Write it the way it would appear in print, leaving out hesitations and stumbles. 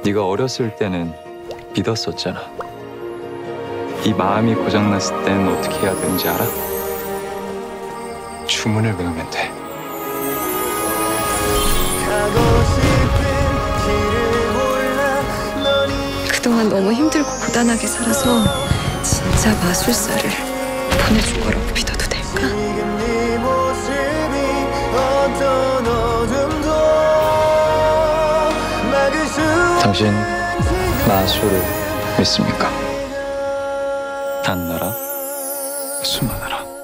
네가 어렸을 때는 믿었었잖아. 네 마음이 고장났을 땐 어떻게 해야 되는지 알아? 주문을 외우면 돼. 그동안 너무 힘들고 고단하게 살아서 진짜 마술사를 보내줄 거라고 믿어도 될까? 당신 마술을 믿습니까? 안 나라? 수많아라.